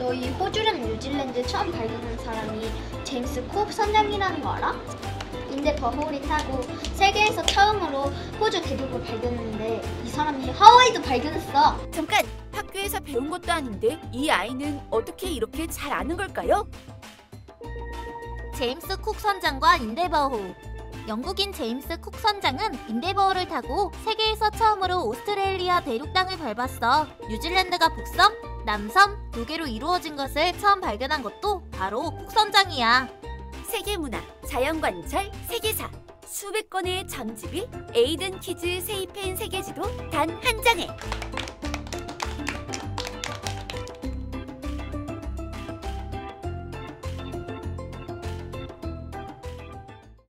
너희 호주랑 뉴질랜드 처음 발견한 사람이 제임스 콕 선장이라는 거 알아? 인데버홀이 타고 세계에서 처음으로 호주 대륙을 발견했는데 이 사람이 하와이도 발견했어. 잠깐! 학교에서 배운 것도 아닌데 이 아이는 어떻게 이렇게 잘 아는 걸까요? 제임스 쿡 선장과 인데버호. 영국인 제임스 쿡 선장은 인데버호를 타고 세계에서 처음으로 오스트레일리아 대륙 땅을 밟았어. 뉴질랜드가 북섬, 남섬 두 개로 이루어진 것을 처음 발견한 것도 바로 쿡 선장이야. 세계문화, 자연관찰, 세계사, 수백 건의 전집이 에이든 키즈 세이펜 세계지도 단 한 장에